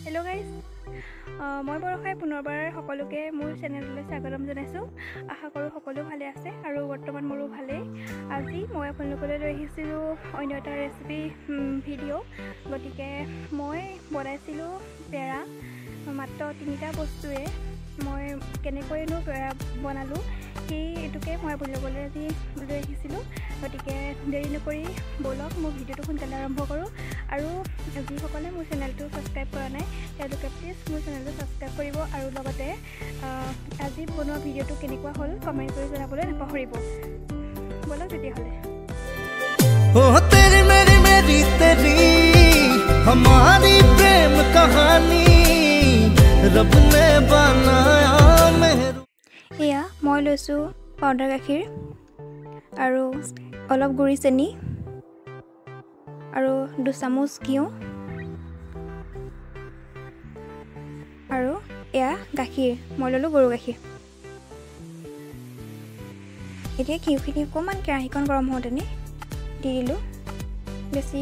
Hello' guys, মই বৰষাই পুনৰবাৰ সকলোকে মোৰ চেনেললৈ স্বাগতম জনাইছোঁ। আশা কৰোঁ সকলো ভালে আছে আৰু বৰ্তমান মোৰো ভালেই। আজি মই আপোনালোকলৈ লৈ আহিছিলোঁ অন্য এটা ৰেচিপি ভিডিঅ'। গতিকে মই বনাইছিলোঁ পেৰা। মাত্ৰ 3টা বস্তুৰে মই কেনেকৈনো পেৰা বনালোঁ সেইটোকে মই আপোনালোকলৈ আজি লৈ আহিছিলোঁ। গতিকে দেৰি নকৰি ব'লক মোৰ ভিডিঅ'টো সোনকালে আৰম্ভ কৰোঁ। আৰু যিসকলে মোৰ চেনেলটো ছাবস্ক্ৰাইব কৰা নাই তেওঁলোকে প্লিজ মোৰ চেনেলটো ছাবস্ক্ৰাইব কৰিব আৰু লগতে আজি বনোৱা ভিডিঅ'টো কেনেকুৱা হ'ল কমেণ্ট কৰি জনাবলৈ নাপাহৰিব। ব'লক তেতিয়াহ'লে। तेरी मेरी मेरी तेरी हमारी प्रेम कहानी रब ने बनाया मेहरू। এয়া মই লৈছোঁ পাউডাৰ গাখীৰ আৰু অলপ গুড়ি চেনি আৰু 2 চামুচ ঘিউ আৰু এয়া গাখীৰ, মই ল'লোঁ গৰু গাখীৰ। এতিয়া ঘিউখিনি অকণমান কেৰাহীখন গৰম হওঁতেনে দি দিলোঁ। বেছি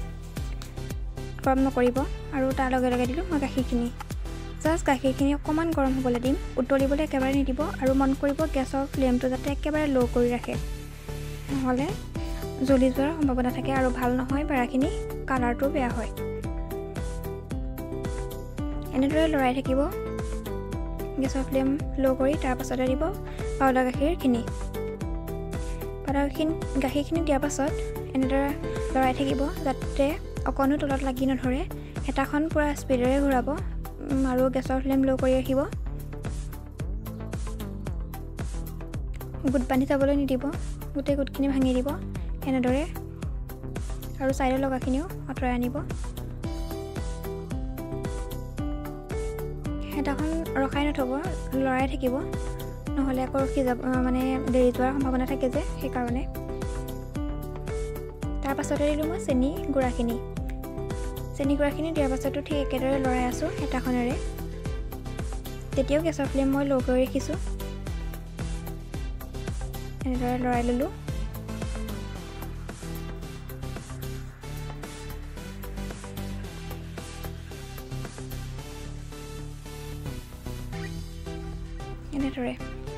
গৰম নকৰিব। আৰু তাৰ লগে লগে দিলোঁ মই গাখীৰখিনি। জাষ্ট গাখীৰখিনি অকণমান গৰম হ'বলৈ দিম, উতলিবলৈ একেবাৰে নিদিব। আৰু মন কৰিব গেছৰ ফ্লেমটো যাতে একেবাৰে ল' কৰি ৰাখে, নহ'লে জ্বলি যোৱাৰ সম্ভাৱনা থাকে আৰু ভাল নহয়, পেৰাখিনি কালাৰটো বেয়া হয়। এনেদৰে লৰাই থাকিব গেছৰ ফ্লেম ল' কৰি। তাৰ পাছতে দিব পাউডাৰ গাখীৰখিনি। পাউডাৰ গাখীৰখিনি দিয়াৰ পাছত এনেদৰে লৰাই থাকিব যাতে অকণো তলত লাগি নধৰে। হেতাখন পূৰা স্পীডেৰে ঘূৰাব আৰু গেছৰ ফ্লেম ল' কৰি ৰাখিব। গোট বান্ধি যাবলৈ নিদিব, গোটেই গোটখিনি ভাঙি দিব এনেদৰে। আৰু ছাইডৰ লগাখিনিও আঁতৰাই আনিব। হেতাখন ৰখাই নথ'ব, লৰাই থাকিব, নহ'লে আকৌ ৰখি যাব, মানে দেৰি যোৱাৰ সম্ভাৱনা থাকে যে, সেইকাৰণে। তাৰ পাছতে দিলোঁ মই চেনি গুড়াখিনি। চেনি গুড়াখিনি দিয়াৰ পাছতো ঠিক একেদৰে লৰাই আছোঁ হেতাখনেৰে। তেতিয়াও গেছৰ ফ্লেম মই ল' কৰি ৰাখিছোঁ। এনেদৰে লৰাই ল'লোঁ। এনেদৰে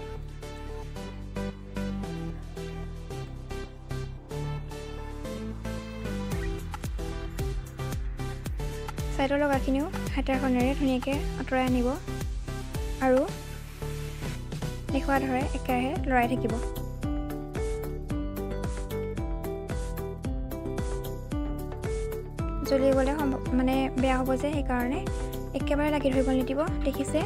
ছাইডৰ লগাখিনিও হেতাখনেৰে ধুনীয়াকৈ আঁতৰাই আনিব আৰু দেখুওৱা ধৰে একেৰাহে লৰাই থাকিব। জ্বলি গ'লে মানে বেয়া হ'ব যে, সেইকাৰণে একেবাৰে লাগি ধৰিব নিদিব। দেখিছে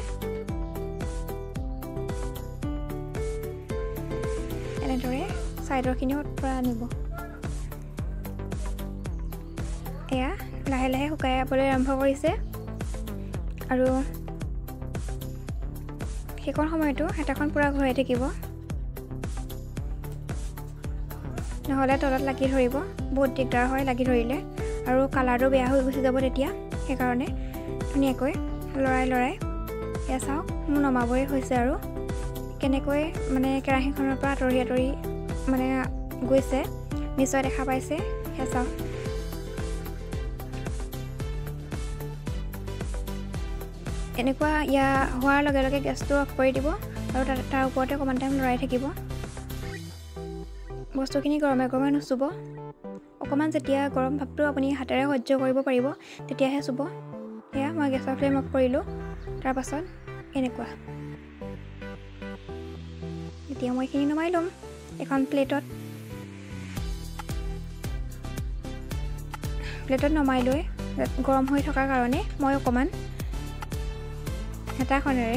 এনেদৰে ছাইডৰখিনিও আঁতৰাই আনিব। এয়া লাহে লাহে শুকাই যাবলৈ আৰম্ভ কৰিছে আৰু সেইকণ সময়তো হেতাখন পূৰা ঘূৰাই থাকিব, নহ'লে তলত লাগি ধৰিব। বহুত দিগদাৰ হয় লাগি ধৰিলে, আৰু কালাৰটো বেয়া হৈ গুচি যাব তেতিয়া। সেইকাৰণে ধুনীয়াকৈ লৰাই লৰাই এয়া চাওক মোৰ নমাবই হৈছে আৰু কেনেকৈ মানে কেৰাহীখনৰ পৰা আঁতৰি আঁতৰি মানে গৈছে নিশ্চয় দেখা পাইছে। সেয়া চাওক এনেকুৱা ইয়াৰ হোৱাৰ লগে লগে গেছটো অফ কৰি দিব আৰু তাৰ ওপৰতে অকণমান টাইম লৰাই থাকিব। বস্তুখিনি গৰমে গৰমে নুচুব। অকণমান যেতিয়া গৰম ভাৱটো আপুনি হাতেৰে সহ্য কৰিব পাৰিব তেতিয়াহে চুব। এয়া মই গেছৰ ফ্লেম অফ কৰিলোঁ। তাৰপাছত এনেকুৱা। এতিয়া মই এইখিনি নমাই ল'ম এখন প্লেটত নমাই লৈ গৰম হৈ থকাৰ কাৰণে মই অকণমান হেতাখনেৰে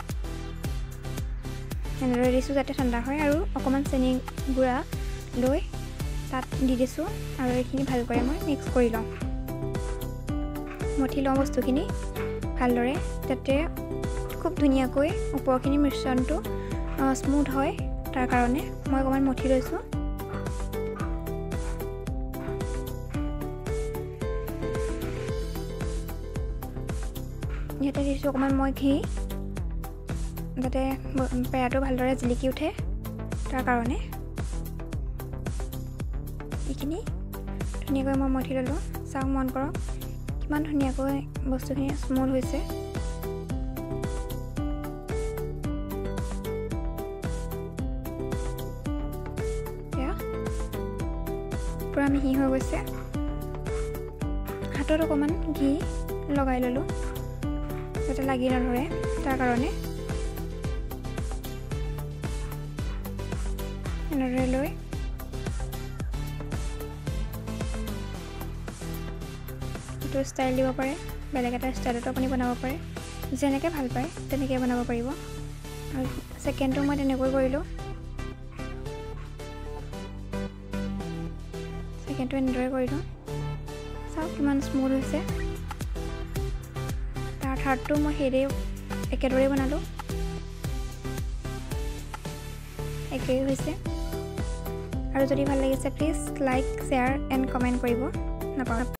এনেদৰে দিছোঁ যাতে ঠাণ্ডা হয়, আৰু অকণমান চেনি গুড়া লৈ তাত দি দিছোঁ আৰু এইখিনি ভালকৈ মই মিক্স কৰি লওঁ। মঠি লওঁ বস্তুখিনি ভালদৰে যাতে খুব ধুনীয়াকৈ ওপৰখিনি মিশ্ৰণটো স্মুথ হয়। তাৰ কাৰণে মই অকণমান মঠি লৈছোঁ। ইয়াতে দিছোঁ অকণমান মই ঘি যাতে পেৰাটো ভালদৰে জিলিকি উঠে, তাৰ কাৰণে এইখিনি ধুনীয়াকৈ মই মঠি ল'লোঁ। চাওক মন কৰক কিমান ধুনীয়াকৈ বস্তুখিনি স্মুথ হৈছে। পুৰা মিহি হৈ গৈছে। হাতত অকণমান ঘি লগাই ল'লোঁ যাতে লাগি নধৰে, তাৰ কাৰণে এনেদৰে লৈ এইটো ষ্টাইল দিব পাৰে, বেলেগ এটা ষ্টাইলতো আপুনি বনাব পাৰে, যেনেকৈ ভাল পায় তেনেকৈ বনাব পাৰিব। আৰু ছেকেণ্ডটো মই তেনেকৈ কৰিলোঁ, ছেকেণ্ডটো এনেদৰে কৰিলোঁ। চাওক কিমান স্মুথ হৈছে। তাৰ থাৰ্ডটো মই একেদৰেই বনালোঁ, একেই হৈছে। আৰু যদি ভাল লাগিছে please like, share and comment কৰিব নাপাহৰিব।